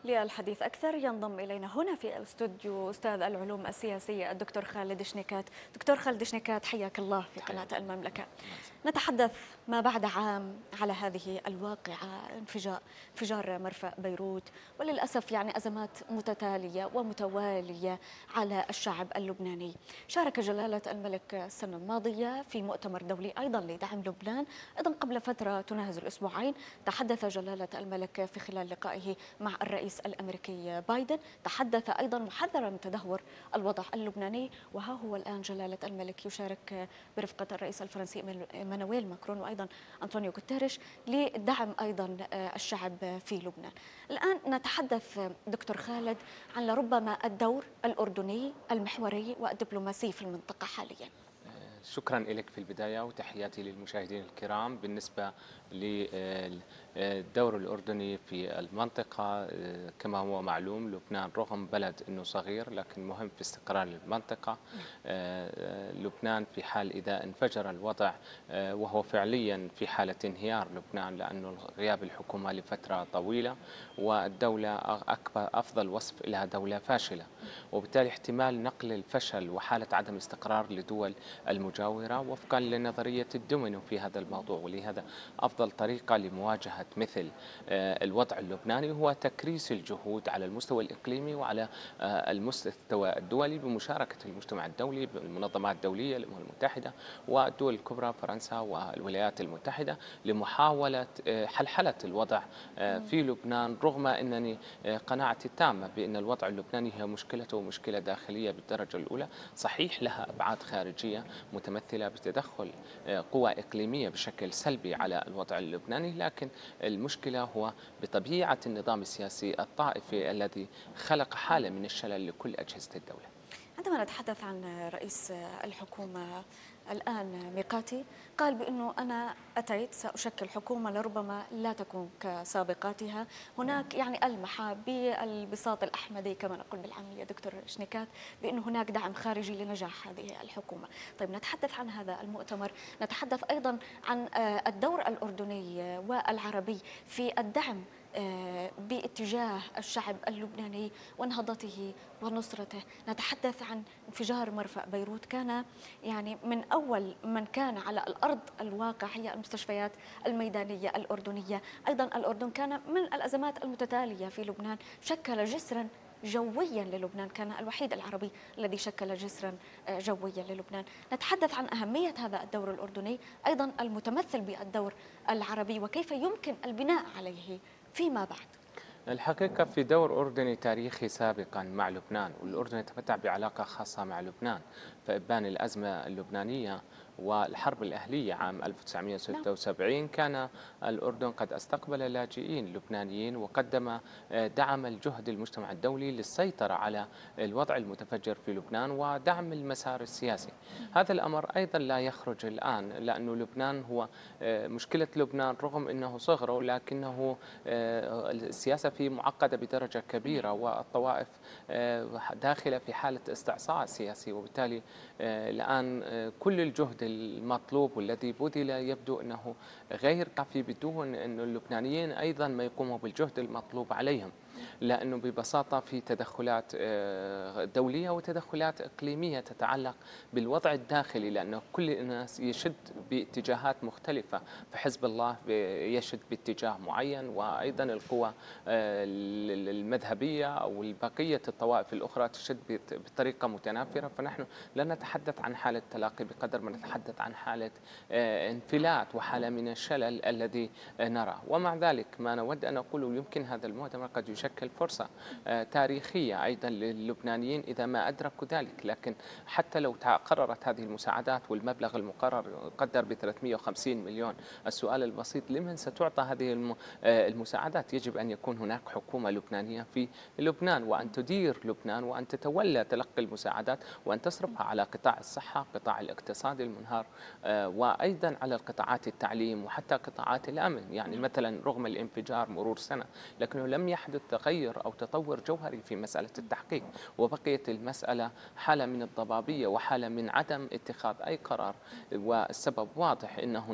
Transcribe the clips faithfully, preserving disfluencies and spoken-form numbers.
للحديث أكثر ينضم إلينا هنا في الاستوديو أستاذ العلوم السياسية الدكتور خالد شنيكات. دكتور خالد شنيكات، حياك الله في قناة المملكة. نتحدث ما بعد عام على هذه الواقعة، انفجار انفجار مرفأ بيروت، وللأسف يعني أزمات متتالية ومتوالية على الشعب اللبناني. شارك جلالة الملك السنة الماضية في مؤتمر دولي أيضا لدعم لبنان، أيضا قبل فترة تناهز الأسبوعين تحدث جلالة الملك في خلال لقائه مع الرئيس الأمريكي بايدن، تحدث أيضا محذرا من تدهور الوضع اللبناني، وها هو الآن جلالة الملك يشارك برفقة الرئيس الفرنسي إيمانويل ماكرون وأيضا أنطونيو غوتيريش لدعم أيضا الشعب في لبنان. الآن نتحدث دكتور خالد عن لربما الدور الأردني المحوري والدبلوماسي في المنطقة حاليا. شكرا لك في البداية وتحياتي للمشاهدين الكرام. بالنسبة للدور الأردني في المنطقة، كما هو معلوم لبنان رغم بلد أنه صغير لكن مهم في استقرار المنطقة. لبنان في حال إذا انفجر الوضع، وهو فعليا في حالة انهيار لبنان، لأنه غياب الحكومة لفترة طويلة والدولة أكبر أفضل وصف لها دولة فاشلة، وبالتالي احتمال نقل الفشل وحالة عدم استقرار لدول المجاورة وفقا لنظرية الدومينو في هذا الموضوع. ولهذا أفضل طريقة لمواجهة مثل الوضع اللبناني هو تكريس الجهود على المستوى الإقليمي وعلى المستوى الدولي بمشاركة المجتمع الدولي بالمنظمات الدولية، الأمم المتحدة والدول الكبرى فرنسا والولايات المتحدة، لمحاولة حلحلة الوضع في لبنان، رغم أنني قناعتي التامة بأن الوضع اللبناني هي مشكلته مشكلة داخلية بالدرجة الأولى، صحيح لها أبعاد خارجية متمثلة بتدخل قوى إقليمية بشكل سلبي على الوضع اللبناني، لكن المشكلة هو بطبيعة النظام السياسي الطائفي الذي خلق حالة من الشلل لكل أجهزة الدولة. عندما نتحدث عن رئيس الحكومة الآن ميقاتي، قال بأنه أنا أتيت سأشكل حكومة لربما لا تكون كسابقاتها. هناك يعني ألمح بالبساط الأحمدي كما نقول بالعامية دكتور شنيكات بأنه هناك دعم خارجي لنجاح هذه الحكومة. طيب، نتحدث عن هذا المؤتمر، نتحدث أيضا عن الدور الأردني والعربي في الدعم باتجاه الشعب اللبناني ونهضته ونصرته. نتحدث عن انفجار مرفأ بيروت، كان يعني من أول من كان على الأرض الواقع هي المستشفيات الميدانية الأردنية. أيضا الأردن كان من الأزمات المتتالية في لبنان، شكل جسرا جويا للبنان، كان الوحيد العربي الذي شكل جسرا جويا للبنان. نتحدث عن أهمية هذا الدور الأردني، أيضا المتمثل بالدور العربي، وكيف يمكن البناء عليه فيما بعد. الحقيقة في دور أردني تاريخي سابقا مع لبنان، والأردن يتمتع بعلاقة خاصة مع لبنان، فإبان الأزمة اللبنانية والحرب الأهلية عام ألف وتسعمئة وستة وسبعين كان الأردن قد استقبل لاجئين لبنانيين وقدم دعم الجهد المجتمع الدولي للسيطرة على الوضع المتفجر في لبنان ودعم المسار السياسي. هذا الأمر أيضا لا يخرج الآن، لأن لبنان هو مشكلة لبنان رغم أنه صغره لكنه السياسة فيه معقدة بدرجة كبيرة، والطوائف داخلة في حالة استعصاء سياسي، وبالتالي الآن كل الجهد المطلوب والذي بذل يبدو أنه غير كافي بدون أن اللبنانيين أيضا ما يقوموا بالجهد المطلوب عليهم، لأنه ببساطة في تدخلات دولية وتدخلات إقليمية تتعلق بالوضع الداخلي، لأنه كل الناس يشد باتجاهات مختلفة، فحزب الله يشد باتجاه معين، وأيضا القوى المذهبية أو البقية الطوائف الأخرى تشد بطريقة متنافرة. فنحن لا نتحدث عن حالة تلاقي بقدر ما نتحدث عن حالة انفلات وحالة من الشلل الذي نرى. ومع ذلك ما نود أن أقوله، يمكن هذا المؤتمر قد يشكل فرصة تاريخية أيضا للبنانيين إذا ما أدركوا ذلك، لكن حتى لو قررت هذه المساعدات والمبلغ المقرر قدر ب ثلاثمئة وخمسين مليون، السؤال البسيط لمن ستعطى هذه المساعدات؟ يجب أن يكون هناك حكومة لبنانية في لبنان، وأن تدير لبنان، وأن تتولى تلقي المساعدات، وأن تصرفها على قطاع الصحة، قطاع الاقتصاد المنهار، وأيضا على القطاعات التعليم وحتى قطاعات الأمن. يعني مثلا رغم الانفجار مرور سنة لكنه لم يحدث تغير أو تطور جوهري في مسألة التحقيق، وبقيت المسألة حالة من الضبابية وحالة من عدم اتخاذ أي قرار. والسبب واضح، أن هناك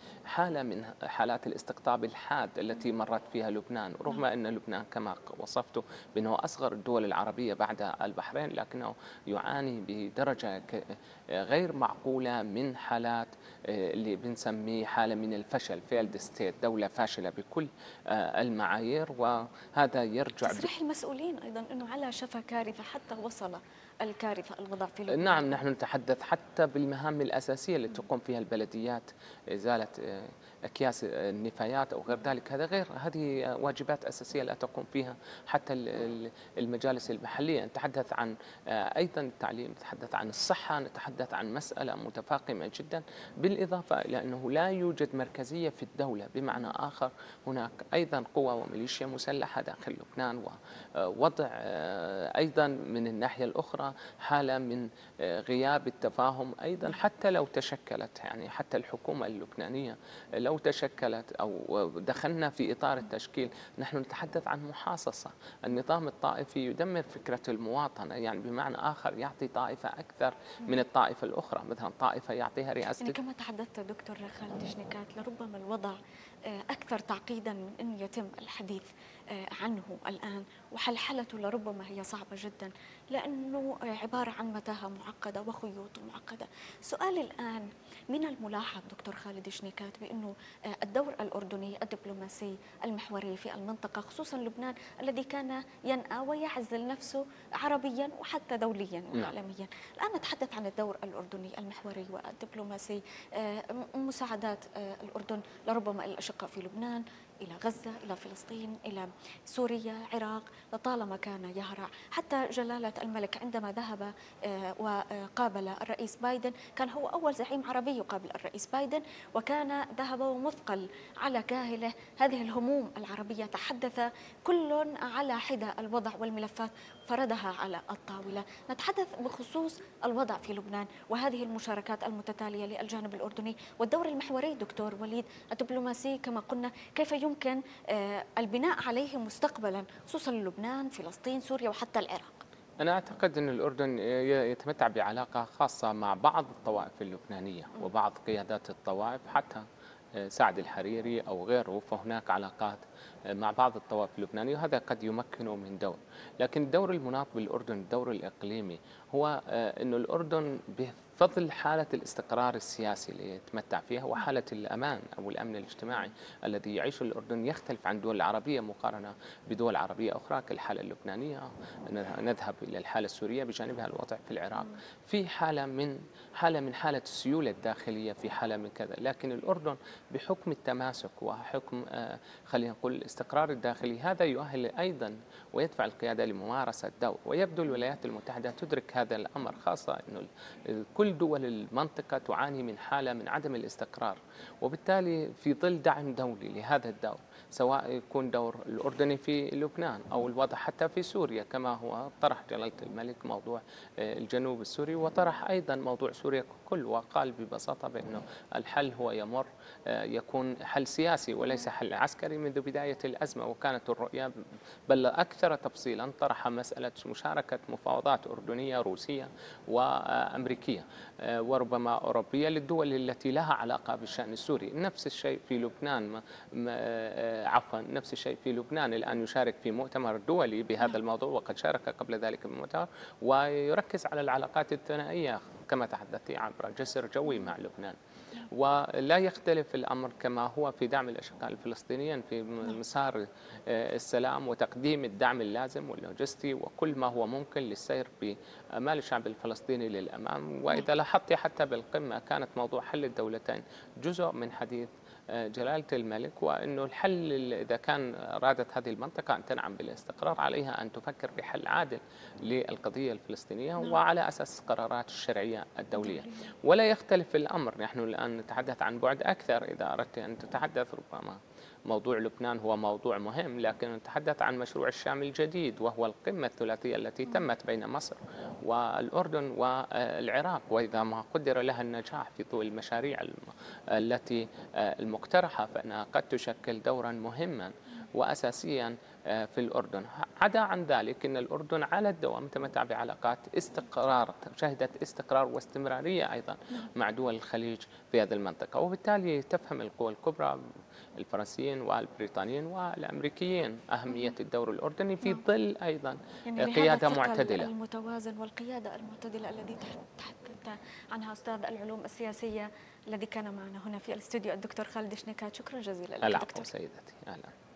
حالة من حالات الاستقطاب الحاد التي مرت فيها لبنان، رغم أن لبنان كما وصفته بأنه أصغر الدول العربية بعد البحرين، لكنه يعاني بدرجة غير معقولة من حالات اللي بنسميه حالة من الفشل، فيلد ستيت، دولة فاشلة بكل المعايير. وهذا يرجع تصريح المسؤولين أيضا أنه على شفا كارثة حتى وصل الكارثة الوضع في لبنان. نعم، نحن نتحدث حتى بالمهام الأساسية التي تقوم فيها البلديات، إزالة أكياس النفايات أو غير ذلك، هذا غير هذه واجبات أساسية لا تقوم فيها حتى المجالس المحلية. نتحدث عن أيضا التعليم، نتحدث عن الصحة، نتحدث عن مسألة متفاقمة جدا، بالإضافة إلى أنه لا يوجد مركزية في الدولة، بمعنى آخر هناك أيضا قوى وميليشيا مسلحة داخل لبنان، ووضع أيضا من الناحية الأخرى حالة من غياب التفاهم أيضا، حتى لو تشكلت، يعني حتى الحكومة اللبنانية لو تشكلت أو دخلنا في إطار التشكيل، نحن نتحدث عن محاصصة. النظام الطائفي يدمر فكرة المواطنة، يعني بمعنى آخر يعطي طائفة أكثر من الطائفة الأخرى، مثلا طائفة يعطيها رئاسة. يعني كما تحدثت دكتور خالد شنيكات، لربما الوضع أكثر تعقيدا من أن يتم الحديث عنه الآن، وحلحلته لربما هي صعبة جدا، لأنه عبارة عن متاهة معقدة وخيوط معقدة. سؤالي الآن، من الملاحظ دكتور خالد شنيكات بأنه الدور الأردني الدبلوماسي المحوري في المنطقة، خصوصا لبنان الذي كان ينأى ويعزل نفسه عربيا وحتى دوليا وعالميا، الآن نتحدث عن الدور الأردني المحوري والدبلوماسي، مساعدات الأردن لربما الأشقاء في لبنان، إلى غزة، إلى فلسطين، إلى سوريا، عراق، لطالما كان يهرع. حتى جلالة الملك عندما ذهب وقابل الرئيس بايدن كان هو أول زعيم عربي يقابل الرئيس بايدن، وكان ذهب ومثقل على كاهله هذه الهموم العربية، تحدث كل على حدة الوضع والملفات فردها على الطاولة. نتحدث بخصوص الوضع في لبنان وهذه المشاركات المتتالية للجانب الأردني والدور المحوري دكتور وليد الدبلوماسي كما قلنا، كيف يمكن البناء عليه مستقبلا، خصوصا لبنان، فلسطين، سوريا وحتى العراق؟ أنا أعتقد أن الأردن يتمتع بعلاقة خاصة مع بعض الطوائف اللبنانية وبعض قيادات الطوائف، حتى سعد الحريري أو غيره، فهناك علاقات مع بعض الطوائف اللبنانية، وهذا قد يمكنه من دور. لكن الدور المناط بالأردن، الدور الإقليمي، هو أن الأردن بفضل حالة الاستقرار السياسي اللي يتمتع فيها وحالة الأمان أو الأمن الاجتماعي الذي يعيشه الأردن يختلف عن الدول العربية مقارنة بدول عربية أخرى كالحالة اللبنانية. نذهب إلى الحالة السورية بجانبها الوضع في العراق، في حالة من حالة من حالة السيولة الداخلية، في حالة من كذا. لكن الأردن بحكم التماسك وحكم خلينا نقول الاستقرار الداخلي، هذا يؤهل أيضا ويدفع القيادة لممارسة دور. ويبدو الولايات المتحدة تدرك هذا الأمر، خاصة أنه كل دول المنطقة تعاني من حالة من عدم الاستقرار، وبالتالي في ظل دعم دولي لهذا الدور، سواء يكون دور الأردني في لبنان أو الوضع حتى في سوريا، كما هو طرح جلالة الملك موضوع الجنوب السوري، وطرح أيضا موضوع سوريا ككل، وقال ببساطة بأنه الحل هو يمر يكون حل سياسي وليس حل عسكري منذ بداية الأزمة. وكانت الرؤية بل أكثر تفصيلا، طرح مسألة مشاركة مفاوضات أردنية روسية وأمريكية وربما أوروبية للدول التي لها علاقة بالشأن السوري. نفس الشيء في لبنان، عفوا نفس الشيء في لبنان الآن يشارك في مؤتمر دولي بهذا الموضوع، وقد شارك قبل ذلك بمؤتمر، ويركز على العلاقات الثنائية كما تحدثت عبر جسر جوي مع لبنان. ولا يختلف الأمر كما هو في دعم الأشقاء الفلسطينيين في مسار السلام وتقديم الدعم اللازم واللوجستي وكل ما هو ممكن للسير بآمال الشعب الفلسطيني للأمام. وإذا لاحظت حتى بالقمة كانت موضوع حل الدولتين جزء من حديث جلالة الملك، وأنه الحل إذا كان أرادت هذه المنطقة أن تنعم بالاستقرار عليها أن تفكر بحل عادل للقضية الفلسطينية وعلى أساس قرارات الشرعية الدولية. ولا يختلف الأمر، نحن الآن نتحدث عن بعد أكثر. إذا أردت أن تتحدث، ربما موضوع لبنان هو موضوع مهم، لكن نتحدث عن مشروع الشام الجديد، وهو القمة الثلاثية التي تمت بين مصر والأردن والعراق، وإذا ما قدر لها النجاح في طول المشاريع التي المقترحة فإنها قد تشكل دورا مهما وأساسيا في الأردن. عدا عن ذلك أن الأردن على الدوام متمتع بعلاقات استقرار، شهدت استقرار واستمرارية أيضا مع دول الخليج في هذه المنطقة، وبالتالي تفهم القوى الكبرى الفرنسيين والبريطانيين والأمريكيين أهمية الدور الأردني في ظل أيضا يعني قيادة لهذا معتدلة. المتوازن والقيادة المعتدلة الذي تحدثت عنها أستاذ العلوم السياسية الذي كان معنا هنا في الاستوديو الدكتور خالد شنيكات. شكرا جزيلا لك العفو دكتور. سيدتي، أهلا.